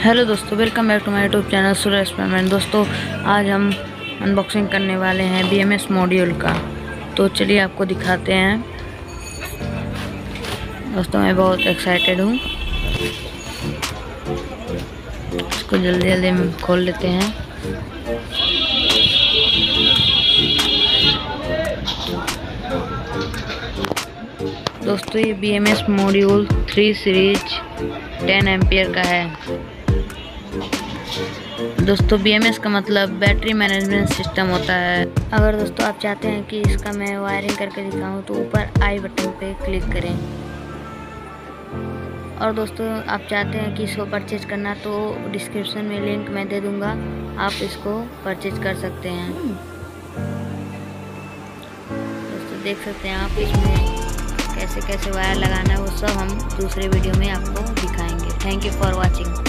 Hello दोस्तों, welcome back to my YouTube channel Surya experiment. दोस्तों आज हम अनबॉक्सिंग करने वाले हैं BMS मॉड्यूल का। तो चलिए आपको दिखाते हैं। दोस्तों मैं बहुत एक्साइटेड हूँ। इसको जल्दी जल्दी हम खोल लेते हैं। दोस्तों ये BMS मॉड्यूल 3 सीरीज 10 एम्पियर का है। दोस्तों BMS का मतलब बैटरी मैनेजमेंट सिस्टम होता है। अगर दोस्तों आप चाहते हैं कि इसका मैं वायरिंग करके दिखाऊं तो ऊपर आई बटन पे क्लिक करें। और दोस्तों आप चाहते हैं कि इसको परचेज करना तो डिस्क्रिप्शन में लिंक मैं दे दूंगा, आप इसको परचेज कर सकते हैं। दोस्तों देख सकते हैं आप इसमें कैसे कैसे वायर लगाना है, वो सब हम दूसरे वीडियो में आपको दिखाएंगे। Thank you for watching.